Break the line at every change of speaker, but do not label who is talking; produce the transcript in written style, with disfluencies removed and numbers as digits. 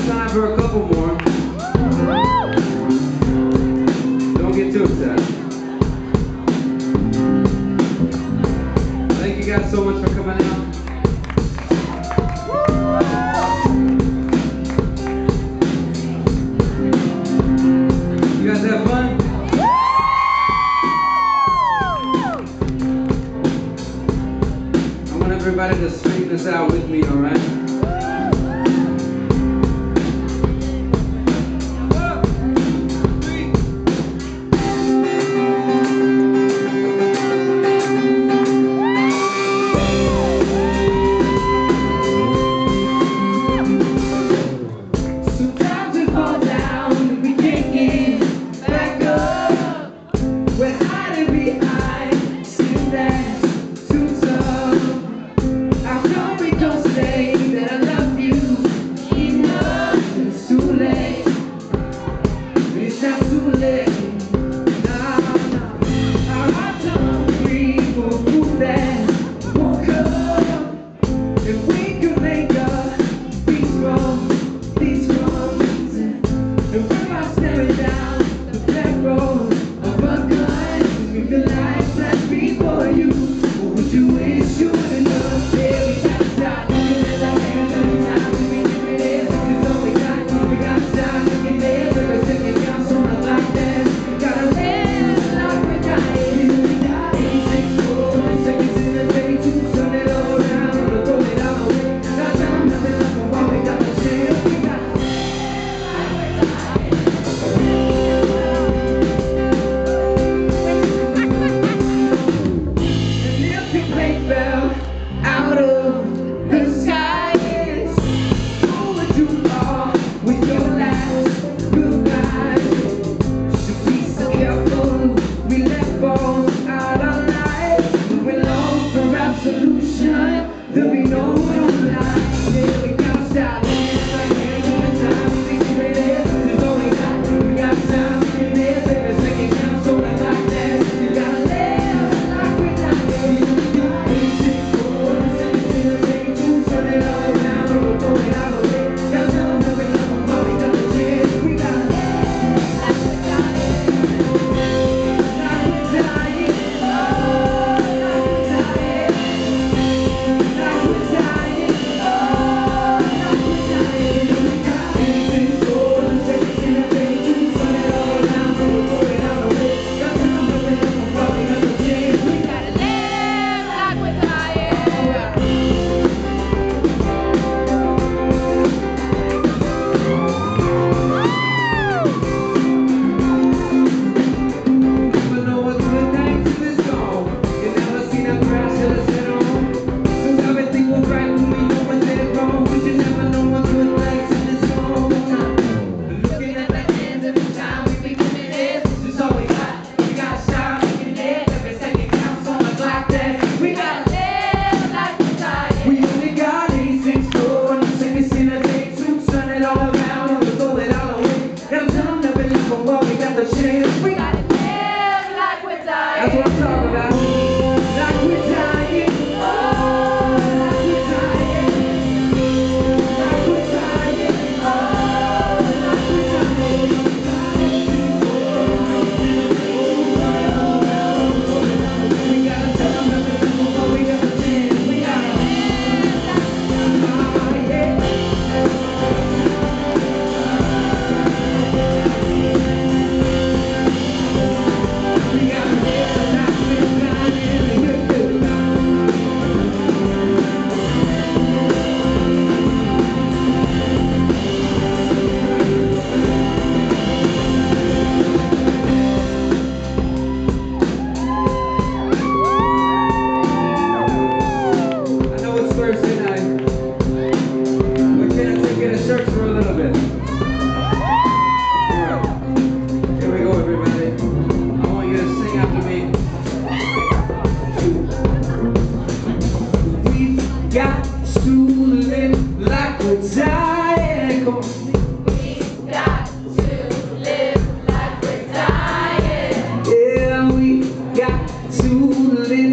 time for a couple more. Don't get too excited. Thank you guys so much for coming out. You guys have fun? I want everybody to scream this out with me, alright? That's what I'm talking about. Like we're dying. Oh, like we're dying. Like we're dying. Oh, like we're dying. We gotta tell them nothing before we got a chance. We gotta got to live like we're dying. We got to live like we're dying. Yeah, we got to live